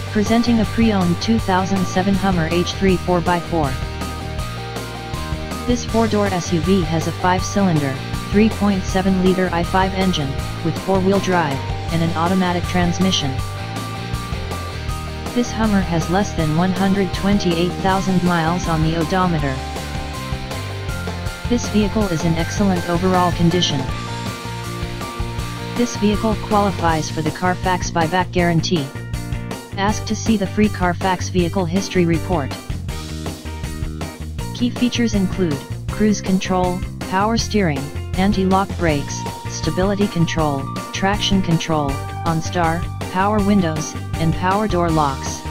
Presenting a pre-owned 2007 Hummer H3 4x4. This 4-door SUV has a 5-cylinder, 3.7-liter i5 engine, with 4-wheel drive, and an automatic transmission. This Hummer has less than 128,000 miles on the odometer. This vehicle is in excellent overall condition. This vehicle qualifies for the Carfax buyback guarantee. Ask to see the free Carfax Vehicle History Report. Key features include cruise control, power steering, anti-lock brakes, stability control, traction control, OnStar, power windows, and power door locks.